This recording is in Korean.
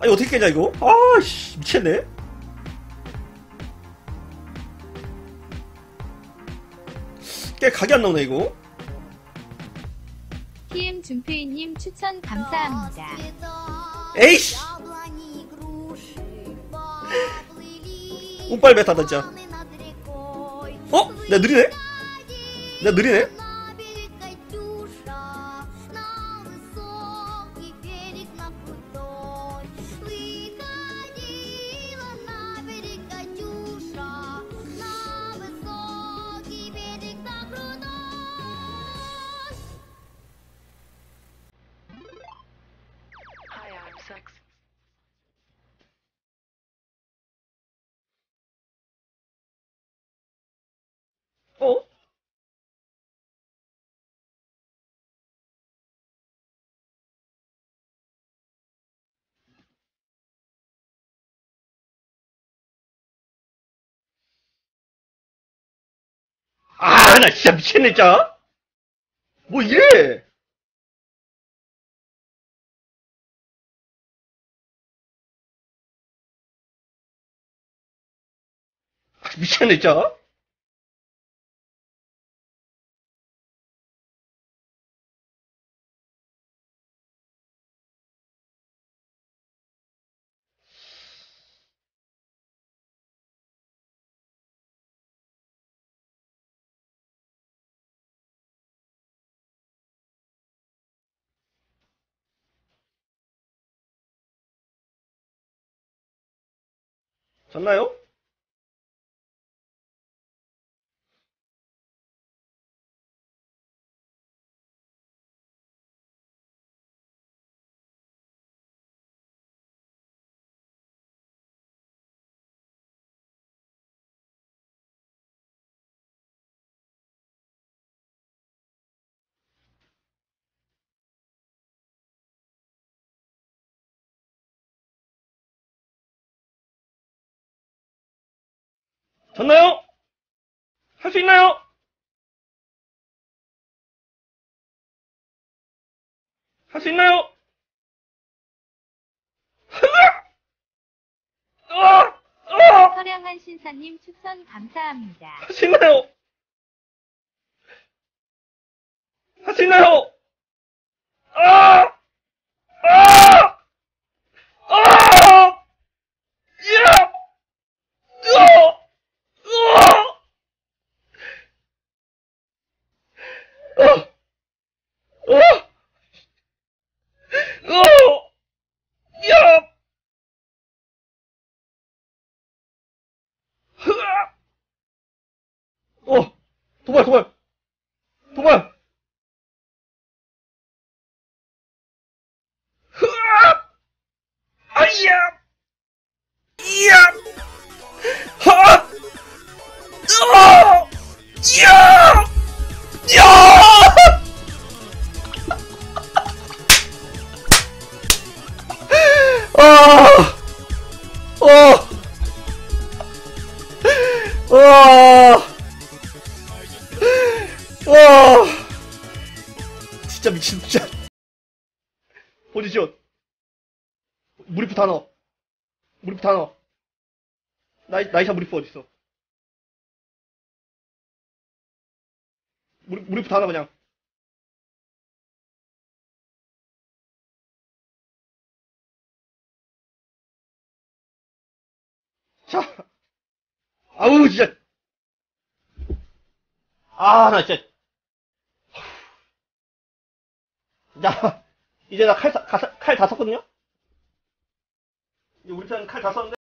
아니 어떻게 깨냐 이거? 아씨 미쳤네. 깨 각이 안 나오네 이거. PM 준표이님 추천 감사합니다. 에이씨. 운빨 메타다 진짜. 내가 느리네? 내가 느리네? 어? 나 진짜 미쳤네, 진짜. 뭐 이래? 미쳤네, 진짜. 졌나요? 졌나요? 할 수 있나요? 할 수 있나요? 서량한 신사님 추천 감사합니다. 할 수 있나요? 할 수 있나요? 아! 아! 아! 야! 으아! 으아! 어! 어! 어! 야! 흐아! 도발, 도발! 도발! 흐아! 아이야! 이야! 하! 으아! 이야! 야! 아! 어! 와! 와! 진짜 미친, 진짜. 포지션. 무리프 다 넣어. 무리프 다 넣어. 나이샤 무리프 어딨어? 무리프 다 넣어, 그냥. 자. 아우, 진짜. 나 진짜. 야, 이제 나 칼 다 썼거든요? 이제 우리 편은 칼 다 썼는데.